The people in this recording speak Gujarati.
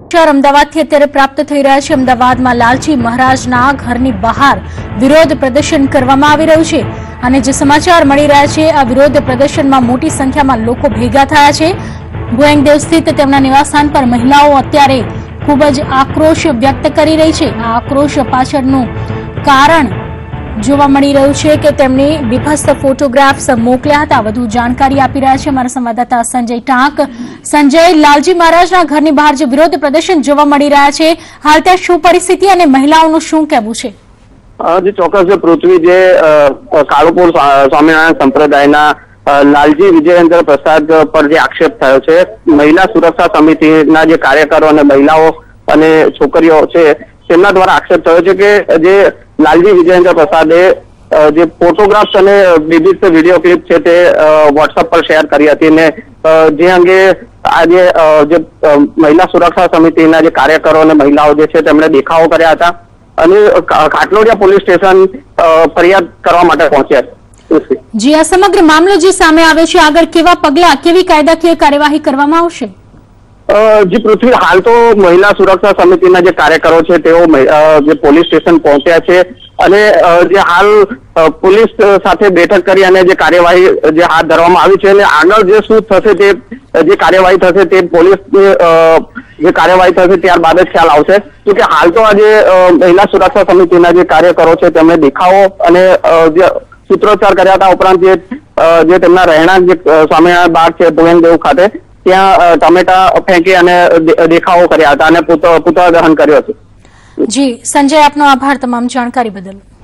અમદાવાદથી અત્યારે પ્રાપ્ત થઈ રહ્યા છે। અમદાવાદમાં લાલજી મહારાજના ઘરની બહાર વિરોધ પ્રદર્શન કરવામાં આવી રહ્યું છે અને જે સમાચાર મળી રહ્યા છે આ વિરોધ પ્રદર્શનમાં મોટી સંખ્યામાં લોકો ભેગા થયા છે। ગોયંગદેવ સ્થિત તેમના નિવાસસ્થાન પર મહિલાઓ અત્યારે ખૂબ જ આક્રોશ વ્યક્ત કરી રહી છે। આ આક્રોશ પાછળનું કારણ જોવા મળી રહ્યું છે કે તેમની બીભત્સ ફોટોગ્રાફ્સ મોકલ્યા હતા। વધુ જાણકારી આપી રહ્યા છે અમારા સંવાદદાતા સંજય ટાંક। સંજય, લાલજી મહારાજના ઘરની બહાર જે વિરોધ પ્રદર્શન જોવા મળી રહ્યા છે, હાલ ત્યાં શું પરિસ્થિતિ અને મહિલાઓનું શું કહેવું છે? જે ચોક્કસ પૃથ્વી જે કાળુપુર સ્વામિનારાયણ સંપ્રદાયના લાલજી વિજયેન્દ્ર પ્રસાદ પર જે આક્ષેપ થયો છે, મહિલા સુરક્ષા સમિતિના જે કાર્યકરો અને મહિલાઓ અને છોકરીઓ છે તેમના દ્વારા આક્ષેપ થયો છે કે જે લાલજી વિજયેન્દ્ર પ્રસાદે જે ફોટોગ્રાફ્સ અને વિવિધ વિડીયો ક્લિપ છે તે વોટ્સઅપ પર શેર કરી હતી ને જે અંગે આજે જે મહિલા સુરક્ષા સમિતિના જે કાર્યકરો અને મહિલાઓ જે છે તેમણે દેખાવો કર્યા હતા અને ખાટલોડિયા પોલીસ સ્ટેશન ફરિયાદ કરવા માટે પહોંચ્યા છે। જી, આ સમગ્ર મામલો જે સામે આવે છે, આગળ કેવા પગલાં, કેવી કાયદાકીય કાર્યવાહી કરવામાં આવશે? જે પૃથ્વી હાલ તો મહિલા સુરક્ષા સમિતિના જે કાર્યકરો છે તેઓ જે પોલીસ સ્ટેશન પહોંચ્યા છે અને જે હાલ પોલીસ સાથે બેઠક કરી અને જે કાર્યવાહી જે હાથ ધરવામાં આવી છે અને આગળ જે શું થશે તે જે કાર્યવાહી થશે તે પોલીસની જે કાર્યવાહી થશે ત્યારબાદ જ ખ્યાલ આવશે। જો કે હાલ તો આજે મહિલા સુરક્ષા સમિતિના જે કાર્યકરો છે તેમણે દેખાવો અને જે સૂત્રોચ્ચાર કર્યા હતા, ઉપરાંત જે તેમના રહેણાંક જે સ્વામિનારાયણ બાગ છે ગોયંગદેવ ખાતે ત્યાં ટમેટા ફેંકી અને દેખાવો કર્યા હતા અને પુતળા દહન કર્યો છે। જી સંજય, આપનો આભાર તમામ જાણકારી બદલ।